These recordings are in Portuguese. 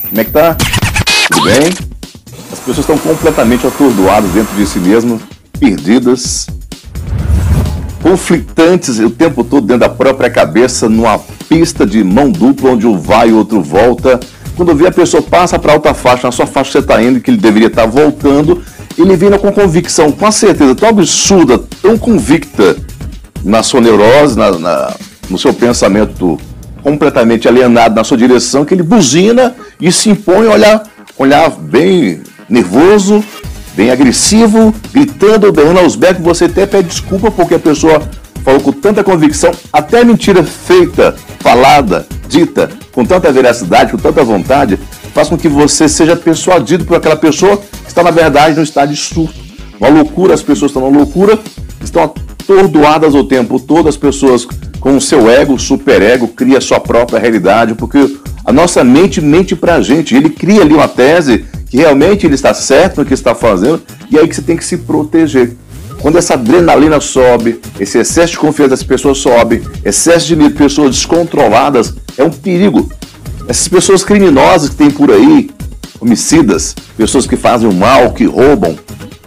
Como é que tá? Tudo bem? As pessoas estão completamente atordoadas dentro de si mesmas, perdidas, conflitantes o tempo todo dentro da própria cabeça, numa pista de mão dupla onde um vai e o outro volta. Quando vê a pessoa passa para outra faixa, na sua faixa você está indo, que ele deveria estar voltando, ele vem com convicção, com a certeza tão absurda, tão convicta na sua neurose, no seu pensamento completamente alienado na sua direção, que ele buzina e se impõe a olhar bem nervoso, bem agressivo, gritando, berrando aos becos. Você até pede desculpa porque a pessoa falou com tanta convicção, até mentira feita, falada, dita, com tanta veracidade, com tanta vontade, faz com que você seja persuadido por aquela pessoa que está, na verdade, no estado de surto. Uma loucura, as pessoas estão na loucura, estão atordoadas o tempo todo, as pessoas com o seu ego, o superego, cria a sua própria realidade, porque a nossa mente pra gente, ele cria ali uma tese que realmente ele está certo no que está fazendo, e aí que você tem que se proteger. Quando essa adrenalina sobe, esse excesso de confiança das pessoas sobe, excesso de medo de pessoas descontroladas, é um perigo. Essas pessoas criminosas que tem por aí, homicidas, pessoas que fazem o mal, que roubam,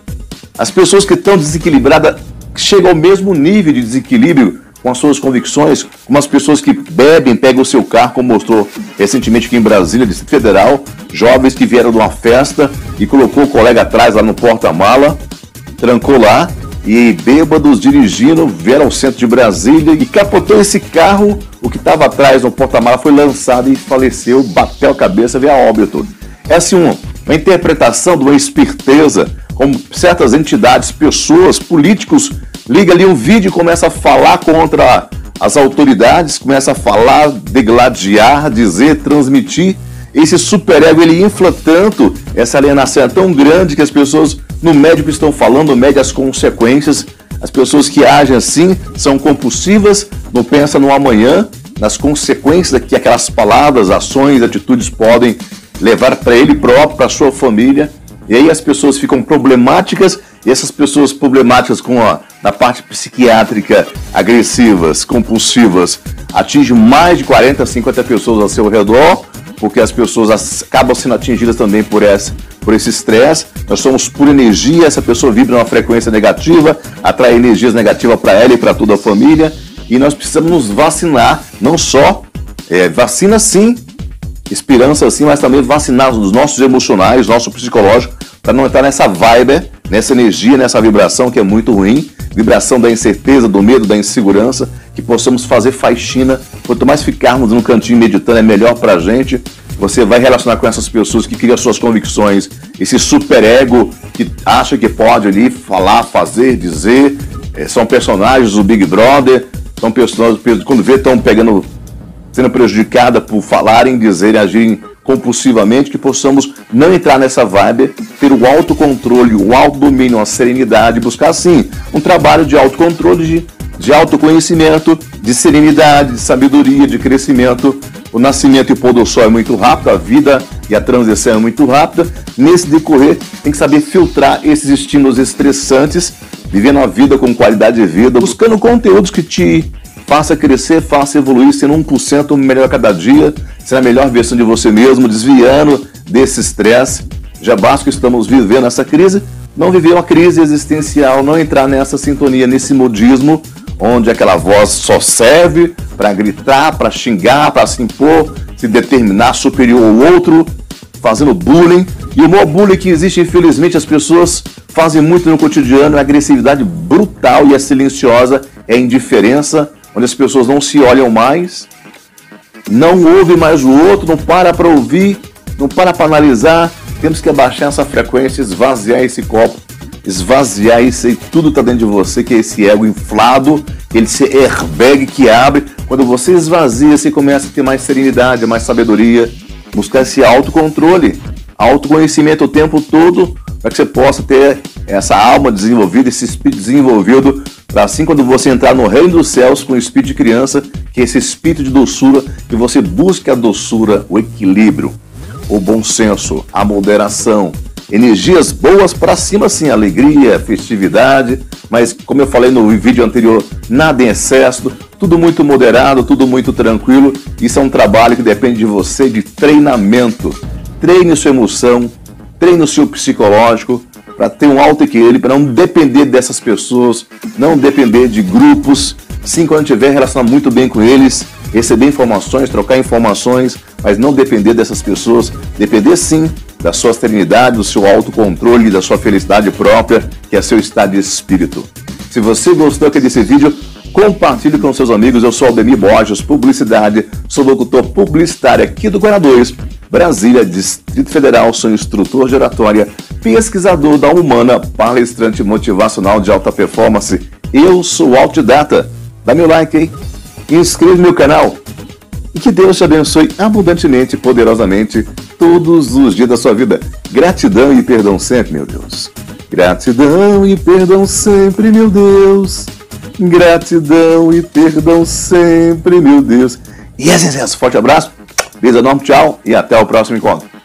as pessoas que estão desequilibradas, que chegam ao mesmo nível de desequilíbrio com as suas convicções, como as pessoas que bebem, pegam o seu carro, como mostrou recentemente aqui em Brasília, Distrito Federal, jovens que vieram de uma festa e colocou o colega atrás lá no porta-mala, trancou lá, e bêbados dirigindo, vieram ao centro de Brasília e capotou esse carro. O que estava atrás no porta-mala foi lançado e faleceu, bateu a cabeça, veio a óbito. É assim uma interpretação de uma esperteza, como certas entidades, pessoas, políticos, liga ali um vídeo e começa a falar contra as autoridades, começa a falar, degladiar, dizer, transmitir. Esse superego, ele infla tanto, essa alienação é tão grande que as pessoas não medem o que estão falando, não medem as consequências. As pessoas que agem assim são compulsivas, não pensam no amanhã, nas consequências que aquelas palavras, ações, atitudes podem levar para ele próprio, para a sua família. E aí as pessoas ficam problemáticas, e essas pessoas problemáticas na parte psiquiátrica, agressivas, compulsivas, atingem mais de 40, 50 pessoas ao seu redor, porque as pessoas acabam sendo atingidas também por esse estresse. Nós somos pura energia, essa pessoa vibra numa frequência negativa, atrai energias negativas para ela e para toda a família, e nós precisamos nos vacinar, não só vacina sim, esperança sim, mas também vacinar os nossos emocionais, nosso psicológico, para não entrar nessa vibe, nessa energia, nessa vibração que é muito ruim, vibração da incerteza, do medo, da insegurança, que possamos fazer faxina. Quanto mais ficarmos num cantinho meditando, é melhor para a gente. Você vai relacionar com essas pessoas que criam suas convicções, esse superego que acha que pode ali falar, fazer, dizer, são personagens do Big Brother, são personagens que quando vê estão sendo prejudicadas por falarem, dizerem, agirem compulsivamente, que possamos não entrar nessa vibe, ter o autocontrole, o autodomínio, a serenidade, buscar sim um trabalho de autocontrole, de autoconhecimento, de serenidade, de sabedoria, de crescimento. O nascimento e o pôr do sol é muito rápido, a vida e a transição é muito rápida. Nesse decorrer, tem que saber filtrar esses estímulos estressantes, vivendo a vida com qualidade de vida, buscando conteúdos que te faça crescer, faça evoluir, sendo 1% melhor a cada dia, sendo a melhor versão de você mesmo, desviando desse estresse. Já basta que estamos vivendo essa crise, não viver uma crise existencial, não entrar nessa sintonia, nesse modismo, onde aquela voz só serve para gritar, para xingar, para se impor, se determinar superior ao outro, fazendo bullying. E o maior bullying que existe, infelizmente, as pessoas fazem muito no cotidiano, é a agressividade brutal e a silenciosa, é a indiferença, onde as pessoas não se olham mais, não ouvem mais o outro, não para ouvir, não para analisar. Temos que abaixar essa frequência, esvaziar esse copo, esvaziar isso aí, tudo está dentro de você, que é esse ego inflado, esse airbag que abre. Quando você esvazia, você começa a ter mais serenidade, mais sabedoria, buscar esse autocontrole, autoconhecimento o tempo todo, para que você possa ter essa alma desenvolvida, esse espírito desenvolvido, para assim quando você entrar no reino dos céus com o espírito de criança, que é esse espírito de doçura, que você busque a doçura, o equilíbrio, o bom senso, a moderação, energias boas para cima sim, alegria, festividade, mas como eu falei no vídeo anterior, nada em excesso, tudo muito moderado, tudo muito tranquilo. Isso é um trabalho que depende de você, de treinamento. treine sua emoção, treine o seu psicológico para ter um alto equilíbrio, para não depender dessas pessoas, não depender de grupos. Sim, quando tiver, relacionar muito bem com eles, receber informações, trocar informações, mas não depender dessas pessoas, depender sim da sua serenidade, do seu autocontrole, da sua felicidade própria, que é seu estado de espírito. Se você gostou aqui desse vídeo, compartilhe com seus amigos. Eu sou Aldemir Borges, publicidade, sou locutor publicitário aqui do Guará 2, Brasília, Distrito Federal, sou instrutor de oratória, pesquisador da Humana, palestrante motivacional de alta performance. Eu sou autodidata. Dá meu like, hein? Inscreva no meu canal. E que Deus te abençoe abundantemente e poderosamente todos os dias da sua vida. Gratidão e perdão sempre, meu Deus. Gratidão e perdão sempre, meu Deus. Gratidão e perdão sempre, meu Deus. E assim, forte abraço, beijo enorme, tchau e até o próximo encontro.